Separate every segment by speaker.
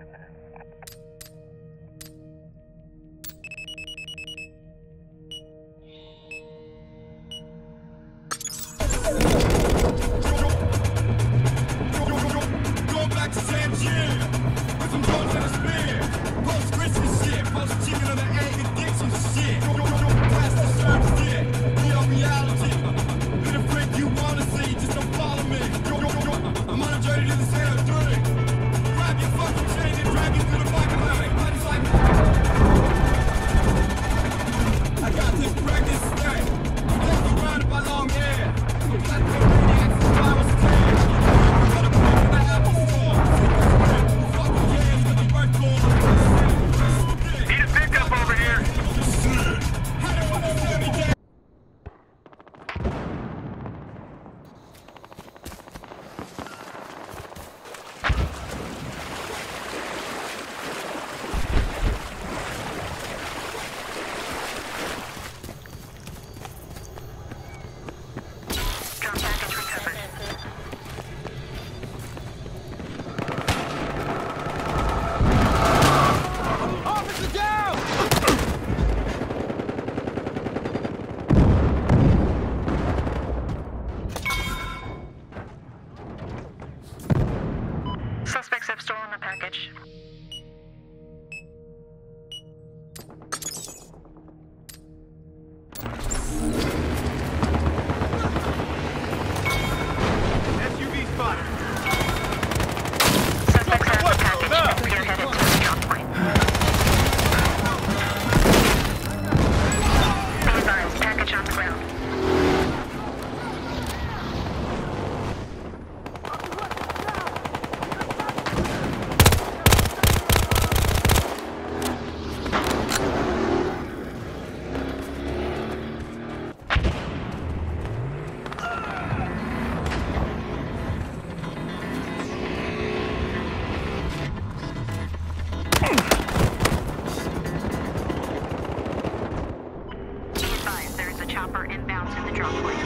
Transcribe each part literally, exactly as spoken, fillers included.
Speaker 1: Suspects have stolen the package.
Speaker 2: S U V spotted.
Speaker 1: Suspects have the package. We are headed to the drop point. Be advised, package on the ground. Chopper inbounds in the drop point.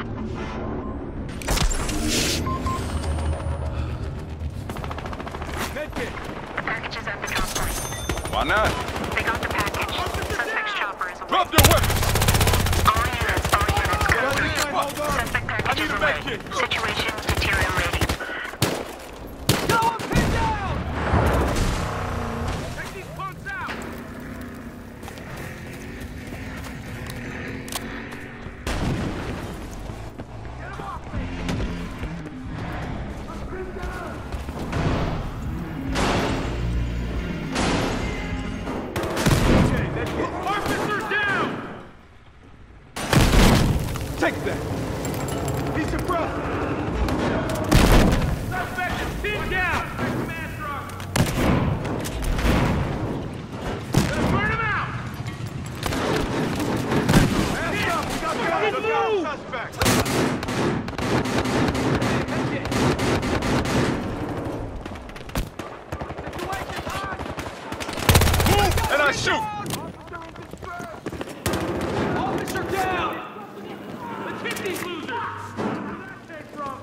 Speaker 2: Medkit.
Speaker 1: The package is at the drop point.
Speaker 3: Why not?
Speaker 1: They got the package. Suspect's chopper is away.
Speaker 3: Drop your weapon!
Speaker 1: All units, all units, go through.
Speaker 2: Hold on.
Speaker 1: Suspect package is
Speaker 2: I need a
Speaker 1: away.
Speaker 2: medkit.
Speaker 1: Situation deteriorating.
Speaker 2: Go and pin down! Take these punks out! Get him off me! Pin down! Okay, medkit. Officer down! Take that! He's suppressed! Suspect is pinned down! Command truck! Gonna burn him out! Hands up! We got guys! Look out, suspect! Situation's hot!
Speaker 3: Move and I shoot!
Speaker 2: Officer down! Let's hit these losers! Where did that take from?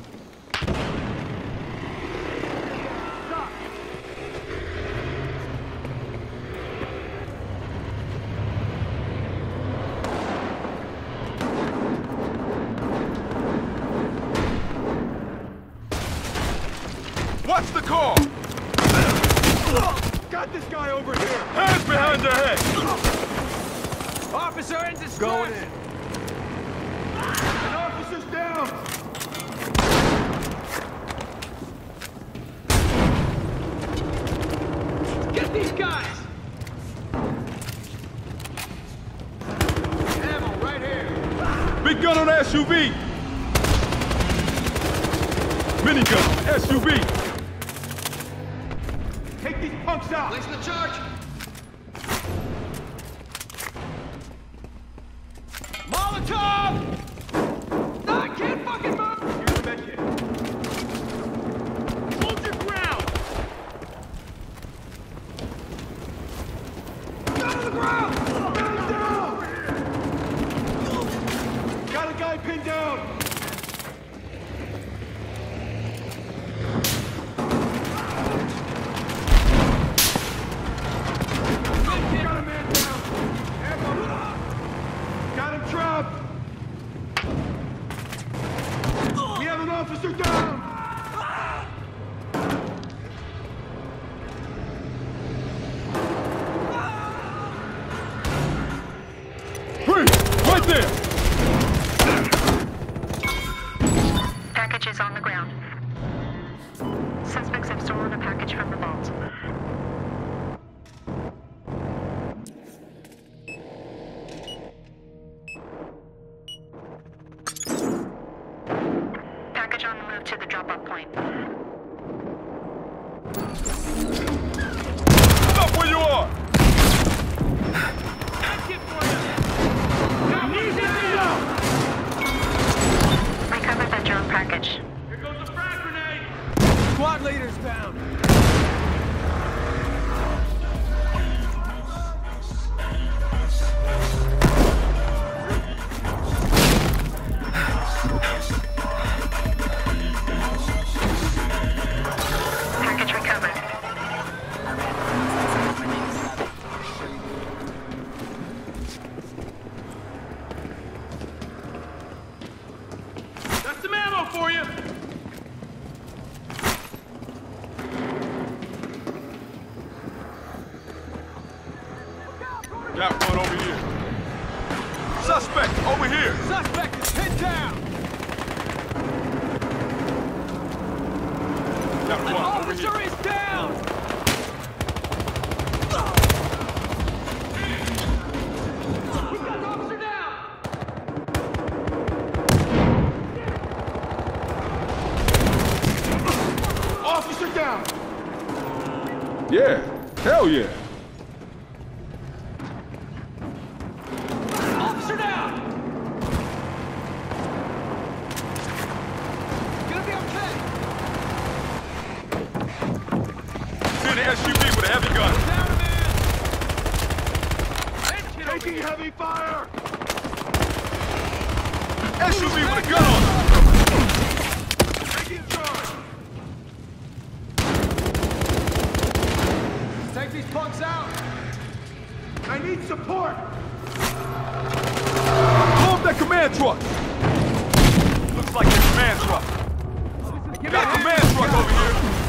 Speaker 2: Stop!
Speaker 3: What's the call?
Speaker 2: Got this guy over here!
Speaker 3: Hands behind your head!
Speaker 2: Officer in distress! Going in. An officer's down! Get these guys! Ammo right here!
Speaker 3: Big gun on the S U V! Minigun, S U V!
Speaker 2: Take these punks out!
Speaker 4: Place the charge!
Speaker 2: Molotov! No, I can't fucking move! Here's the medkit. Hold your ground! Down to the ground! Down, down! Got a guy pinned down!
Speaker 1: Package on the move to the drop-off point.
Speaker 3: Stop where you are!
Speaker 1: Recover that drone package.
Speaker 2: Here goes a frag grenade!
Speaker 4: Squad leader's down.
Speaker 1: Package recovered.
Speaker 2: Got some ammo for you!
Speaker 3: Got one over here. Suspect over here.
Speaker 4: Suspect is pinned down.
Speaker 3: Got
Speaker 4: An
Speaker 3: one over
Speaker 4: officer
Speaker 3: here.
Speaker 4: is down.
Speaker 2: We got an officer down!
Speaker 3: Officer down. Yeah. Hell yeah.
Speaker 4: Officer down. Gonna be okay.
Speaker 3: See the S U V with a heavy gun.
Speaker 4: Down a man.
Speaker 3: Taking heavy fire. S U V with a gun on it. Taking charge.
Speaker 4: Take these punks out.
Speaker 3: I need support. Blow up that command truck. Looks like a command truck. Got a command truck over here.